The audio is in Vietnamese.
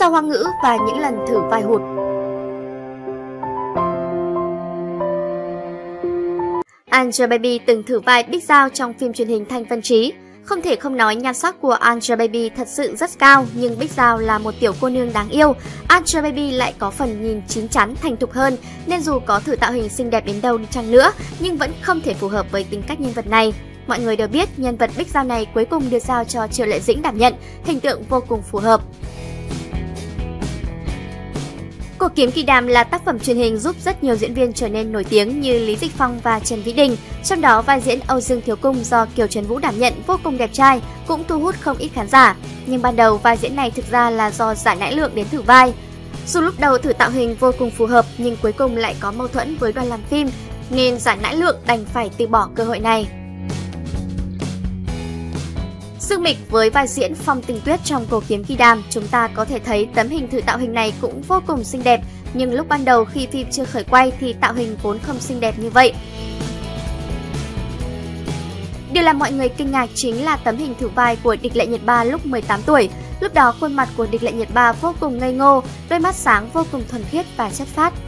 sao Hoa ngữ và những lần thử vai hụt. Angelababy từng thử vai Bích Giao trong phim truyền hình Thanh Vân Trí. Không thể không nói nhan sắc của Angelababy thật sự rất cao, nhưng Bích Giao là một tiểu cô nương đáng yêu. Angelababy lại có phần nhìn chín chắn, thành thục hơn, nên dù có thử tạo hình xinh đẹp đến đâu đi chăng nữa, nhưng vẫn không thể phù hợp với tính cách nhân vật này. Mọi người đều biết nhân vật Bích Giao này cuối cùng được giao cho Triệu Lệ Dĩnh đảm nhận, hình tượng vô cùng phù hợp. Cổ Kiếm Kỳ Đàm là tác phẩm truyền hình giúp rất nhiều diễn viên trở nên nổi tiếng như Lý Dịch Phong và Trần Vĩ Đình. Trong đó vai diễn Âu Dương Thiếu Cung do Kiều Trấn Vũ đảm nhận vô cùng đẹp trai, cũng thu hút không ít khán giả. Nhưng ban đầu vai diễn này thực ra là do Giải Nãi Lượng đến thử vai. Dù lúc đầu thử tạo hình vô cùng phù hợp nhưng cuối cùng lại có mâu thuẫn với đoàn làm phim, nên Giải Nãi Lượng đành phải từ bỏ cơ hội này. Dương Mịch với vai diễn Phong Tình Tuyết trong Cổ Kiếm Kỳ Đàm, chúng ta có thể thấy tấm hình thử tạo hình này cũng vô cùng xinh đẹp, nhưng lúc ban đầu khi phim chưa khởi quay thì tạo hình vốn không xinh đẹp như vậy. Điều làm mọi người kinh ngạc chính là tấm hình thử vai của Địch Lệ Nhiệt Ba lúc 18 tuổi. Lúc đó khuôn mặt của Địch Lệ Nhiệt Ba vô cùng ngây ngô, đôi mắt sáng vô cùng thuần khiết và chất phác.